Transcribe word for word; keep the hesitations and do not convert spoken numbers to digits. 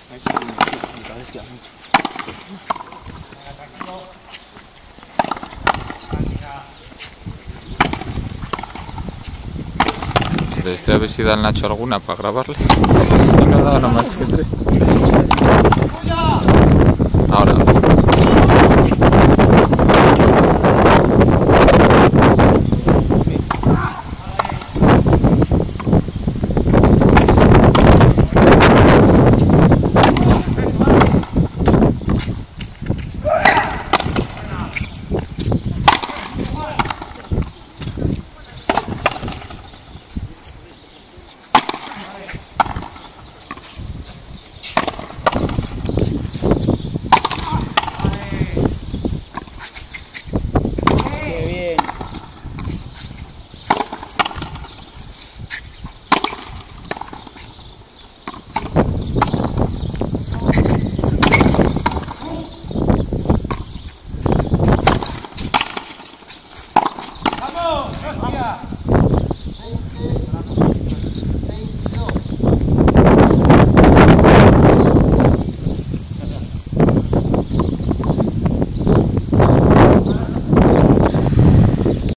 Ahí sí, mi cabeza queda mucho. Estoy a ver si da el Nacho alguna para grabarle. No me ha dado nada más que tres.